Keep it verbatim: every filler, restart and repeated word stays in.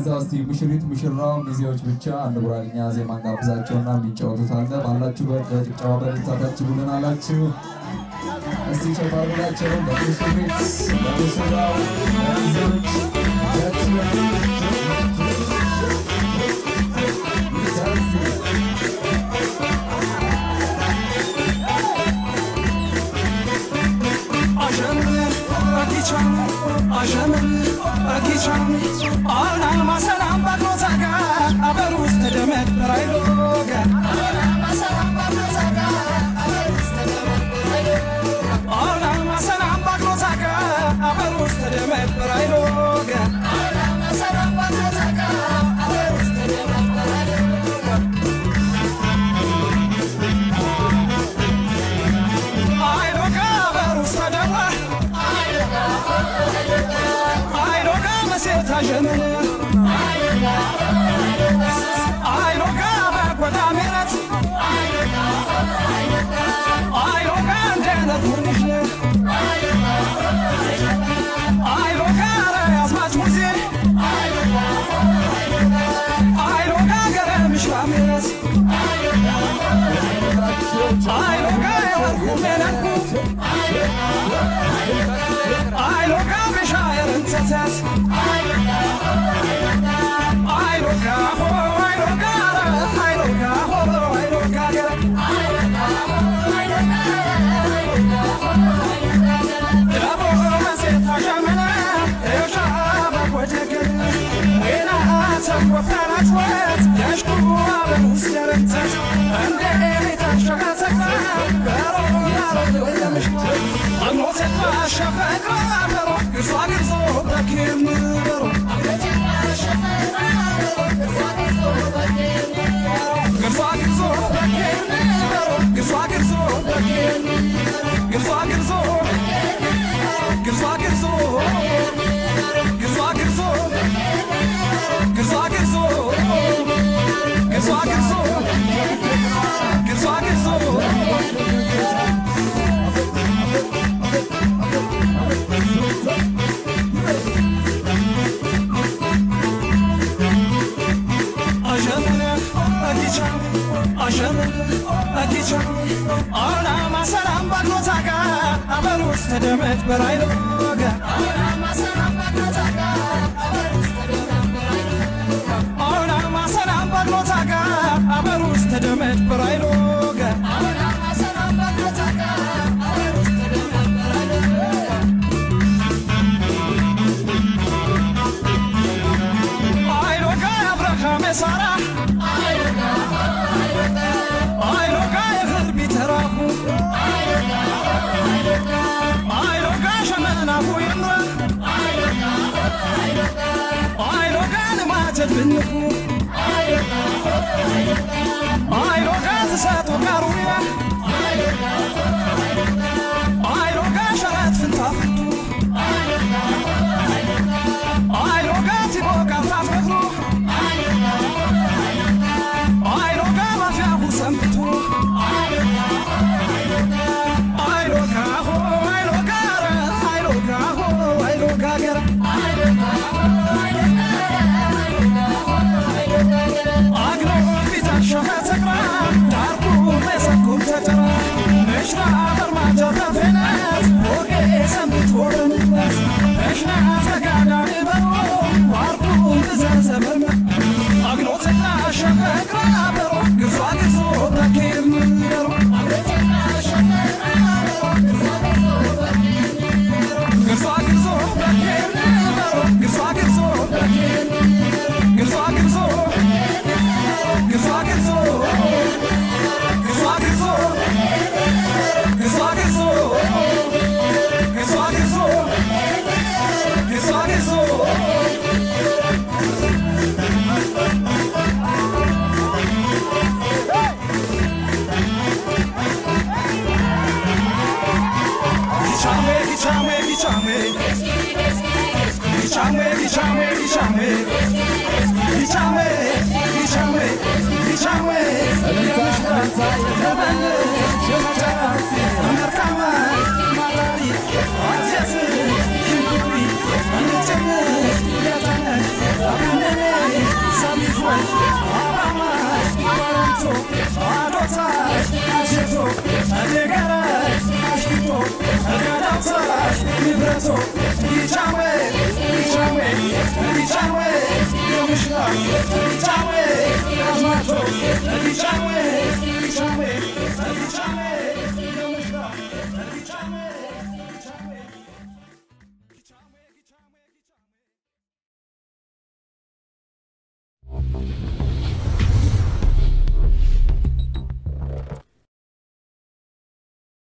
እስቲ ሙሽሪት ሙሽራው ሚዜዎች ብቻ አንድ ጉራኛ ዜማ ጋብዛቸውና የሚጫወቱት አለ ባላችሁበት በጭብጨባ በልታታችሁ ብለን አላችሁ እስቲ ሸባሩላቸው በሙሽሪት በሙሽራው ሚዜዎች አሸምን አኪቻም አላል ማሰላም ባግኖዛጋ አበሩስ ተደመት ራይሎጋ አላል ማሰላም ባግኖዛጋ አበሩስ ተደመት ራይሎጋ አላል ማሰላም ባግኖዛጋ አበሩስ ተደመት ራይሎጋ አላል ማሰላም ባግኖዛጋ አበሩስ ተደመት ራይሎጋ አይሎጋ አበሩስ ተደመት አይሎጋ መሴታ ጀመለ አይሎጋ በጎዳ ሜረት አይሎጋ እንደነት ሁንሽ አይሎጋ አስማች ሙዜ አይሎጋ ገረምሽ ሜረት አይሎጋ የወርቁ ሜነኩ አይሎጋ በሻየር እንተታት አይሎጋ ሆ አይሎጋ አይሎጋ ሆ አይሎጋ ገረ ዳቦ መሴታ ጀመለ እሻ በቆጀገል ወይና ተቆፈራት ወት ያሽኩ አበሙስ ደረንተት እንደ ኤሪታሸኸተታ በሮ ያሮ ለምሽ አሞት ማሸፈቅ አበሮ ግርሷ ግርዞ በኪም በሮ ግርሷ ግርዞ በኪም በሮ ግርሷ ግርዞ በኪም ግርሷ ግርዞ ግርሷ ግርዞ ግርሷ ግርዞ ግርሷ ግርዞ ግርሷ ግርዞ ግርሷ ግርዞ አና ማሰላም ባግኖዛጋ አበሩስ ተደመት በራይሎጋ አና ማሰላም ባግኖዛጋ አበሩስ ተደመት በራይሎጋ አና ማሰላም ባግኖዛጋ አበሩስ ተደመት በራይሎጋ አና ማሰላም ባግኖዛጋ አበሩስ ተደመት በራይሎጋ አይሎጋ አብርሃም ሳራ አይሎጋ አይሎጋ የህርቢ ተራሁ አይሎጋ ሸመናሁ ይምራ አይሎጋ ልማጀት ብንሁ አይሎጋ ትሰጡ ጋሩያ አይሎጋ ሸረት ፍንታፍቱ አይሎጋ ቲቦጋ ታፍሩ አይሎጋ ማፊያሁ ሰምቱ አይሎጋ ሆ አይሎጋ ረ አይሎጋ ሆ አይሎጋ ገረ አግኖ ፊታሸኸ ተግራ ዳርኩ መሰኩም ተጨራ እሽና በርማጃ ተፌነት ሆጌ ሰምት ወረንበት እሽና ተጋዳ በሮ ዋርኩ ትዘዘበርመ አግኖ ተናሸኸ ግራ በሮ ግርሷ ግርዞ በኪም በሮ ግርሷ ግርዞ በኪም በሮ ግርሷ ግርዞ በኪም ግርሷ ግርዞ ግርሷ ግርዞ ግርሷ ግርዞ ግርሷ ግርዞ ግርሷ ግርዞ ግርሷ ግርዞ Gichame, gichame, gichame, gichame, gichame, gichame, gichame, gichame, gichame, gichame, gichame, አዶታሽ አጀቶ አደጋራሽ አሽቶ አጋዳታሽ ንብረቶ ይቻዌ ይቻዌ ይቻዌ